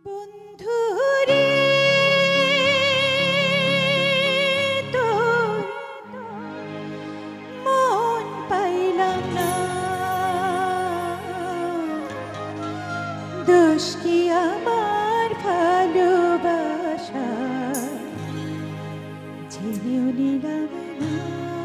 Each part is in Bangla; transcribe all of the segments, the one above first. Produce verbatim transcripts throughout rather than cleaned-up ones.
বন্ধুরে তোর মন পাইলাম না, দোষ কি আমার ভালোবাসা জেনেও নিলাম না,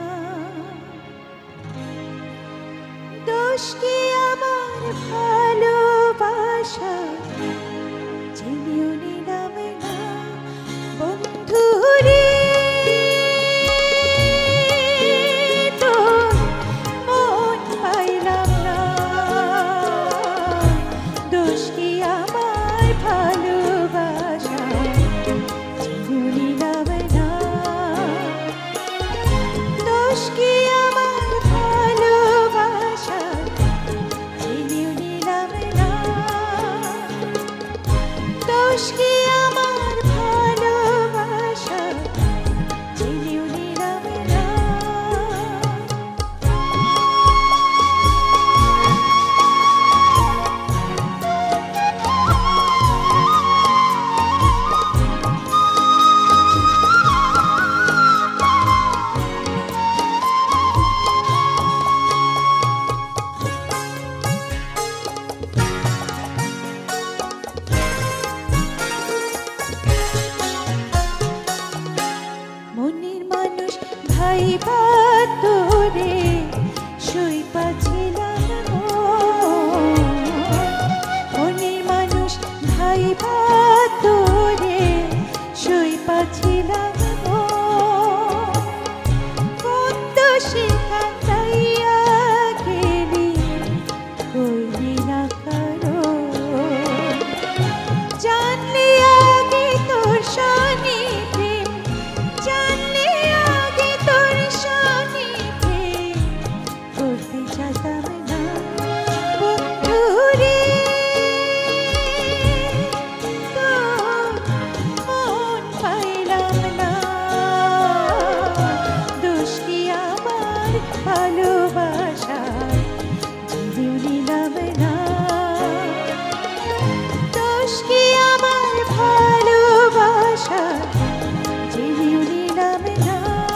দোষ কি আমার ভালোবাসা জেনেও নিলাম না। বন্ধুরে তোর মন পাইলাম না, দোষ কি আমার ভালোবাসা জেনেও নিলাম না, দোষ কি আমার ভালোবাসা জেনেও নিলাম না, দোষ কি আমার ভালোবাসা জেনেও নিলাম না। মনের মানুষ ভাইবা তোরে সই পাছিলাম, মনের মানুষ ভাইবা তোরে সই পাছিলাম, কোন দোষে কাটাইয়া গেলি কইলি না কারো, জানলে আগে তোর সনে প্রেম, জানলে আগে তোর সনে প্রেম করতে চাইতাম না। বন্ধুরে তোর মন পাইলাম না, দোষ কি আমার ভালোবাসা জেনেও নিলাম না, দোষ কি আমার ভালোবাসা জেনেও নিলাম না।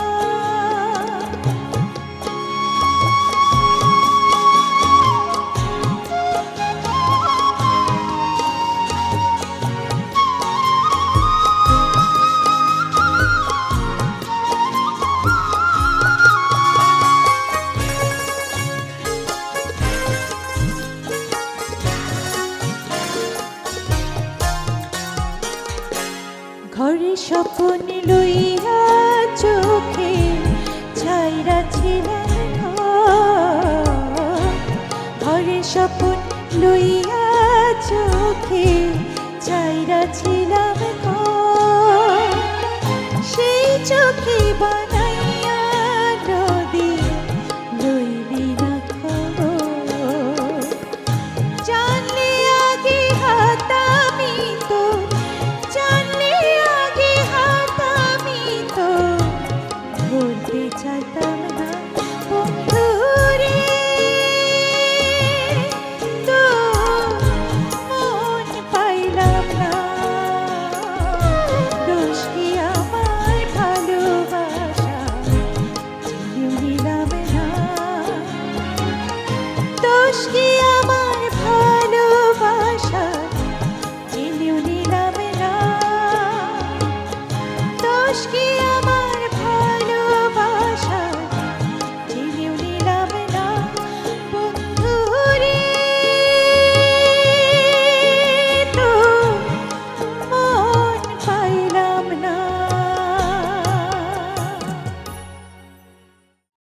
ঘরে স্বপ্ন লইয়া চোখে ছাইরা ছিলাম, ঘরে স্বপ্ন লইয়া চোখে ছাইরা ছিলাম, সেই চোখে বান